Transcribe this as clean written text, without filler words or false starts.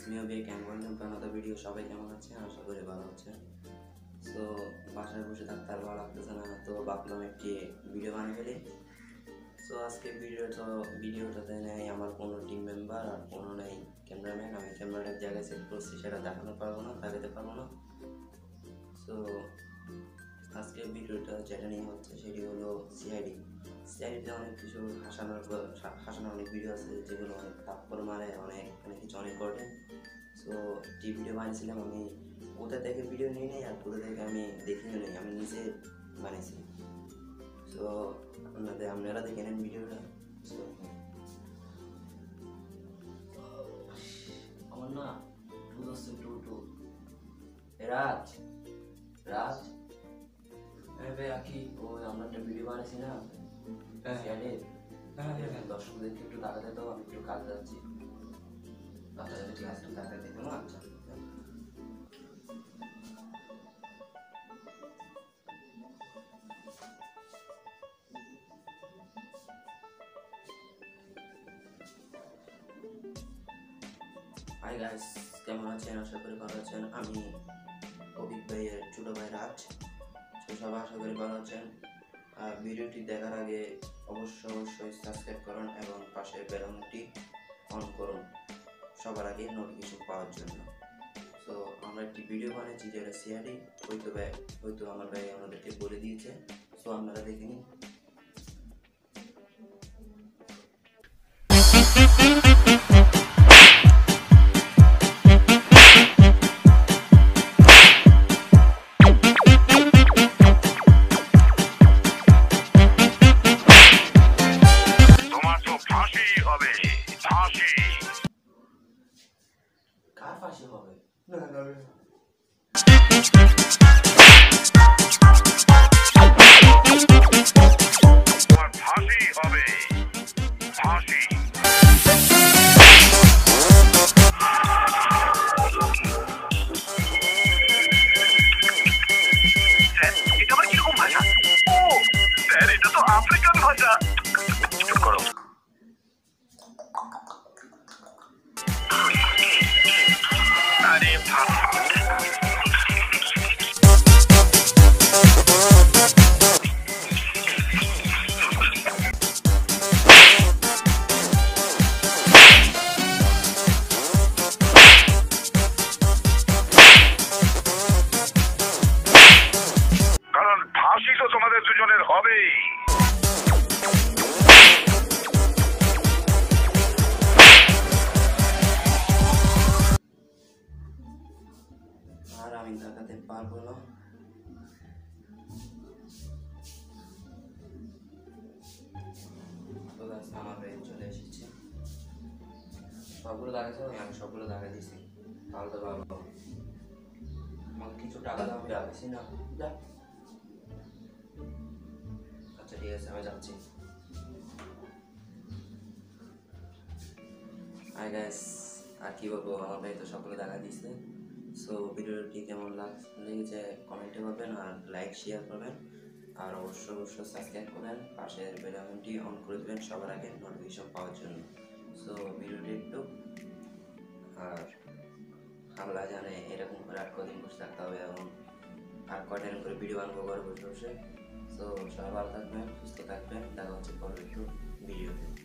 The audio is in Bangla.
Isma Aubik and welcome to another video. সবাই কেমন আছে? আশা করি ভালো আছে। সো বাসায় বসে থাকতে আর ভালো লাগতেছে না, তো ভাবলাম একটি ভিডিও বানিয়ে ফেলি। সো আজকে ভিডিওটাতে নেই আমার কোনো টিম মেম্বার আর কোনো নেই ক্যামেরাম্যান। আমি ক্যামেরাটার জায়গায় সেট করছি, সেটা দেখাতে পারবো না। সো আজকে ভিডিওটা যেটা নিয়ে হচ্ছে সেটি হলো সিআইডি। সিআইডিতে অনেক কিছু হাসানোর অনেক ভিডিও আছে, যেগুলো অনেক তাৎপর্য মানে অনেক কিছু অনেক ঘটে। সো একটি ভিডিও বানিয়েছিলাম, আমি কোথা থেকে ভিডিও নিয়ে নেই আর কোথা থেকে আমি দেখিয়ে নেই, আমি নিজে বানিয়েছি। সো আপনারা দেখে নেন ভিডিওটা। সো আমার না টু রাজ কি ও আমরা একটা ভিডিও বানিয়েছি না, দর্শকদেরকে একটু দেখাতে দাও, আমি একটু কাজ যাচ্ছি। আচ্ছা ঠিক আছে, একটু দেখাতে দিতে। আচ্ছা হাই গাইস, কেমন আছেন? আশা করি ভালো আছেন। আমি অভিক ভাইয়ের ছোট ভাই রাজ। সবাই আশা করি ভালো আছেন। আর ভিডিওটি দেখার আগে অবশ্যই সাবস্ক্রাইব করুন এবং পাশের বেল আইকনটি অন করুন সবার আগে নোটিফিকেশন পাওয়ার জন্য। সো আমরা একটি ভিডিও বানিয়েছি যেটা সিআইডি, হয়তো আমার ভাই আমাদেরকে বলে দিয়েছে। সো আপনারা দেখে নিন। কার ফাঁসি হবে? আফ্রিকান ভাষা। কারণ ফাঁসি তো তোমাদের দুজনের হবেই। আর আমি দেখাতে পারবো না। আমার ভাই চলে এসেছে, সবগুলো দেখাচ্ছে, আমি সবগুলো দেখা দিচ্ছি। তাহলে তো ভালো, আমাকে কিছু টাকা দাও, আমি রাখছি না। আচ্ছা ঠিক আছে, আমি যাচ্ছি। হাই গাইস, আর কি বলবো, আমার ভাই তো সবগুলো দেখা দিচ্ছে। সো ভিডিওটি কেমন লেগেছে কমেন্টে করবেন আর লাইক শেয়ার করবেন, আর অবশ্যই সাবস্ক্রাইব করবেন, পাশের বেল আইকনটি অন করে দেবেন সবার আগে নোটিফিকেশন পাওয়ার জন্য। সো ভিডিওটি একটু, আর আল্লাহ জানে এরকম করে আর কদিন বসে থাকতে হবে এবং আর কয়দিন করে ভিডিও বানাবো ঘরে বসে। সো সবাই ভালো থাকবেন, সুস্থ থাকবেন, দেখা হচ্ছে পরের একটু ভিডিওতে।